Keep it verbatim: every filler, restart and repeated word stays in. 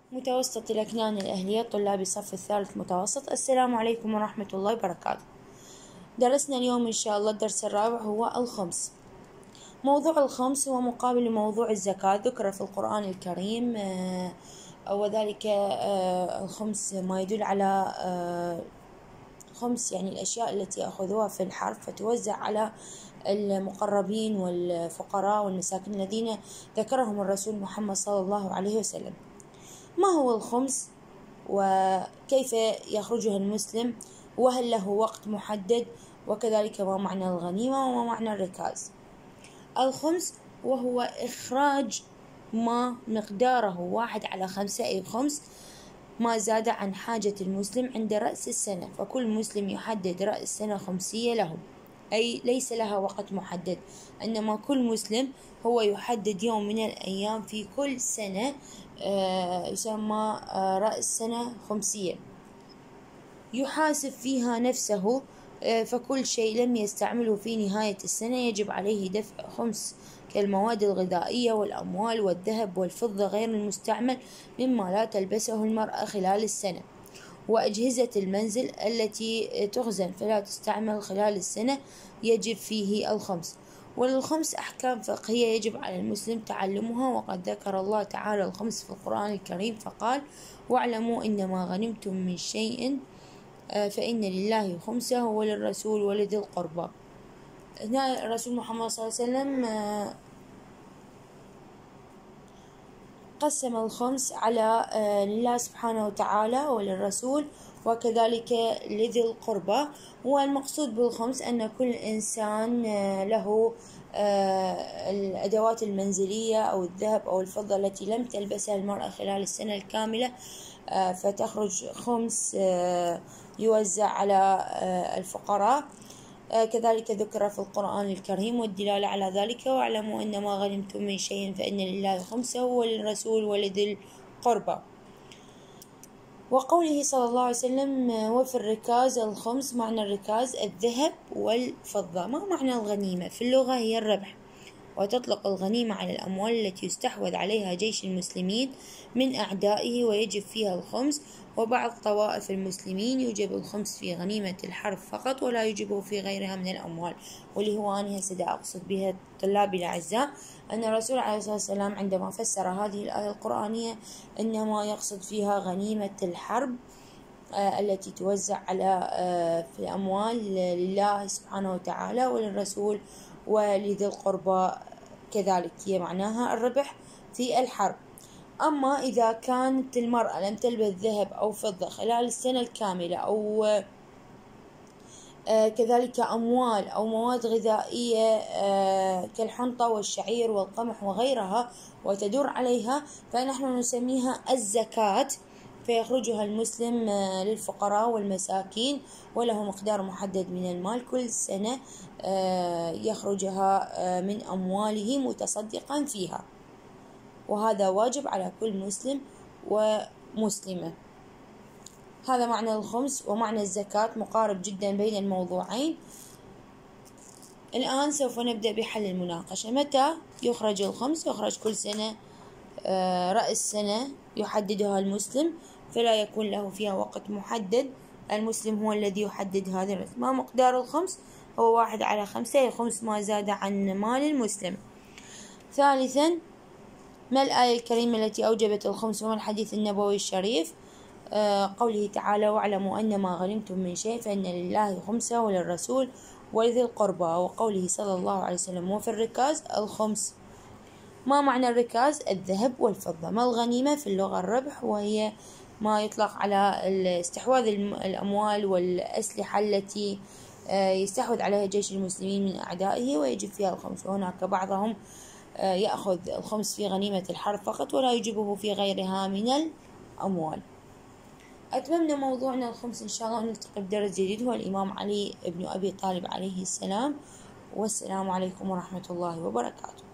متوسط الأكنان الأهلية طلاب الصف الثالث متوسط. السلام عليكم ورحمة الله وبركاته. درسنا اليوم إن شاء الله الدرس الرابع هو الخمس. موضوع الخمس هو مقابل لموضوع الزكاة، ذكر في القرآن الكريم آه وذلك آه الخمس ما يدل على آه خمس يعني الأشياء التي يأخذوها في الحرب فتوزع على المقربين والفقراء والمساكين الذين ذكرهم الرسول محمد صلى الله عليه وسلم. ما هو الخمس وكيف يخرجها المسلم وهل له وقت محدد، وكذلك ما معنى الغنيمة وما معنى الركاز. الخمس وهو إخراج ما مقداره واحد على خمسة، أي خمس ما زاد عن حاجة المسلم عند رأس السنة، فكل مسلم يحدد رأس سنة خمسية له، أي ليس لها وقت محدد، إنما كل مسلم هو يحدد يوم من الأيام في كل سنة آه يسمى آه رأس سنة خمسية، يحاسب فيها نفسه، آه فكل شيء لم يستعمله في نهاية السنة يجب عليه دفع خمس، كالمواد الغذائية والأموال والذهب والفضة غير المستعمل مما لا تلبسه المرأة خلال السنة، وأجهزة المنزل التي تخزن فلا تستعمل خلال السنة يجب فيه الخمس. وللخمس أحكام فقهية يجب على المسلم تعلمها، وقد ذكر الله تعالى الخمس في القرآن الكريم فقال: واعلموا إنما غنمتم من شيء فإن لله خمسه وللرسول ولذي القربى. هنا الرسول محمد صلى الله عليه وسلم قسم الخمس على لله سبحانه وتعالى وللرسول وكذلك لذي القربى. والمقصود بالخمس أن كل إنسان له الأدوات المنزلية أو الذهب أو الفضة التي لم تلبسها المرأة خلال السنة الكاملة، فتخرج خمس يوزع على الفقراء. كذلك ذكر في القرآن الكريم والدلالة على ذلك: واعلموا إنما غنمتم من شيء فإن لله خمسه وللرسول ولذي القربى. وقوله صلى الله عليه وسلم: وفي الركاز الخمس. معنى الركاز الذهب والفضة. ما معنى الغنيمة؟ في اللغة هي الربح، وتطلق الغنيمة على الأموال التي يستحوذ عليها جيش المسلمين من أعدائه ويجب فيها الخمس. وبعض طوائف المسلمين يوجب الخمس في غنيمة الحرب فقط ولا يوجبه في غيرها من الأموال. واللي هو أنا هسه أقصد بها طلابي الأعزاء أن الرسول عليه الصلاة والسلام عندما فسر هذه الآية القرآنية إنما يقصد فيها غنيمة الحرب آه التي توزع على آه في الأموال لله سبحانه وتعالى وللرسول ولذي القربى، كذلك هي معناها الربح في الحرب. أما إذا كانت المرأة لم تلبس ذهب أو فضة خلال السنة الكاملة، أو آه كذلك أموال أو مواد غذائية آه كالحنطة والشعير والقمح وغيرها وتدور عليها، فنحن نسميها الزكاة، فيخرجها المسلم آه للفقراء والمساكين، وله مقدار محدد من المال كل سنة آه يخرجها آه من أمواله متصدقا فيها، وهذا واجب على كل مسلم ومسلمة. هذا معنى الخمس ومعنى الزكاة، مقارب جدا بين الموضوعين. الآن سوف نبدأ بحل المناقشة. متى يخرج الخمس؟ يخرج كل سنة رأس سنة يحددها المسلم، فلا يكون له فيها وقت محدد، المسلم هو الذي يحدد هذا الرأس. ما مقدار الخمس؟ هو واحد على خمسة، الخمس ما زاد عن مال المسلم. ثالثا، ما الآية الكريمة التي أوجبت الخمس وما الحديث النبوي الشريف؟ آه قوله تعالى: واعلموا أنما غنمتم من شيء فإن لله خمسه وللرسول ولذي القربى. وقوله صلى الله عليه وسلم: وفي الركاز الخمس. ما معنى الركاز؟ الذهب والفضة. ما الغنيمة؟ في اللغة الربح، وهي ما يطلق على استحواذ الأموال والأسلحة التي آه يستحوذ عليها جيش المسلمين من أعدائه ويجب فيها الخمس. وهناك بعضهم يأخذ الخمس في غنيمة الحرب فقط ولا يجبه في غيرها من الأموال. أتممنا موضوعنا الخمس إن شاء الله، ونلتقي بدرس جديد هو الإمام علي بن أبي طالب عليه السلام. والسلام عليكم ورحمة الله وبركاته.